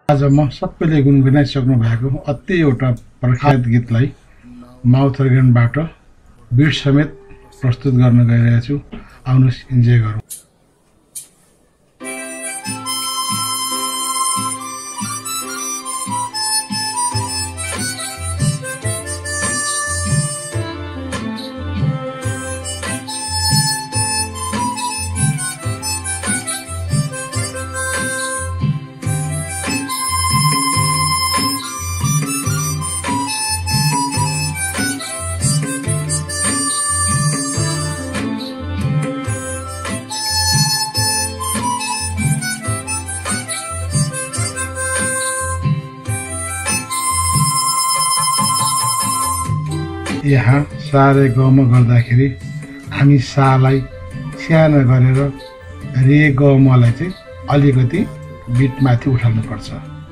आज म सबैले गुनगुनाइसक्नु भएको अति एउटा प्रख्यात गीतलाई माउथ अर्गनबाट बीट समेत प्रस्तुत गर्न गइरहेको छु। आउनुहोस् इन्जोय गरौँ। यहाँ सारे गमा गर्दाखेरि हामी सालाई सानो गरेर रे गमलाई चाहिँ अलिकति बिट माथि उठाल्नु पर्छ।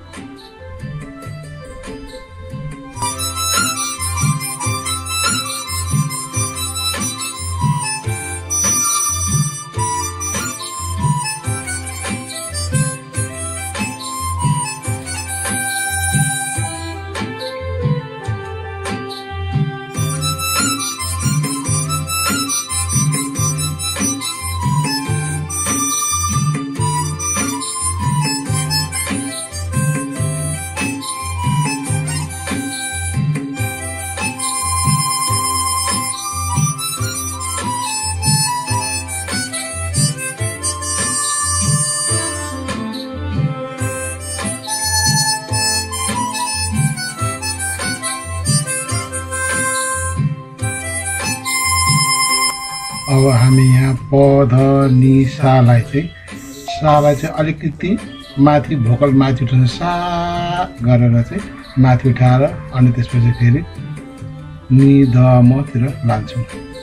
अब हामी यहाँ प ध नि सालाई चाहिँ अलिकति माथि भोकल माथि उठाउनु सा गरेर चाहिँ माथि उठाएर अनि त्यसपछि फेरि नि ध म तिर लान्छौँ।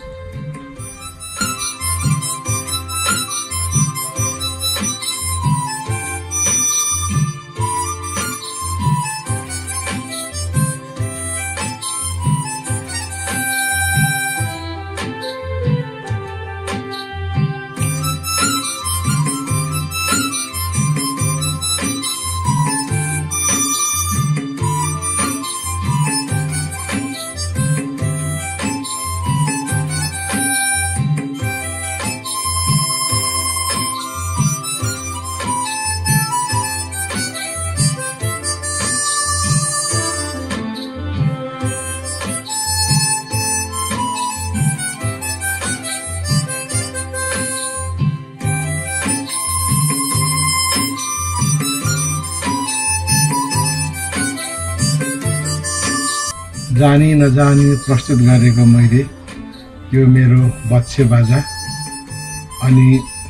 जानी नजानी प्रस्तुत गरेको मैले यो मेरो बच्चे बाजा अनि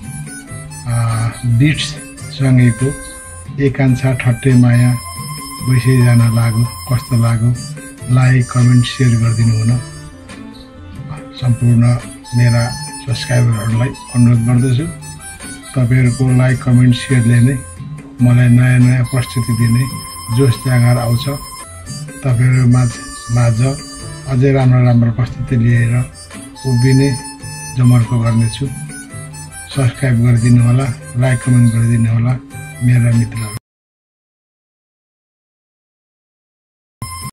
बिट्स सँगैको कान्छा ठट्टे माया बैसे जाना लाग्यो कस्तो लाग्यो लाइक कमेन्ट सेयर गरिदिनु हुन सम्पूर्ण मेरा सब्स्क्राइबरहरूलाई अनुरोध गर्दछु। तपाईहरुको लाइक कमेन्ट सेयरले नै मलाई नयाँ नयाँ प्रस्तुति दिने जोश जाँगर आउँछ। तपाईहरु माझ अझै राम्रो प्रस्तुति लिएर उभिने जमर्को गर्नेछु। सब्स्क्राइब गरिदिनु होला, लाइक कमेन्ट गरिदिनु होला मेरा मित्रहरू।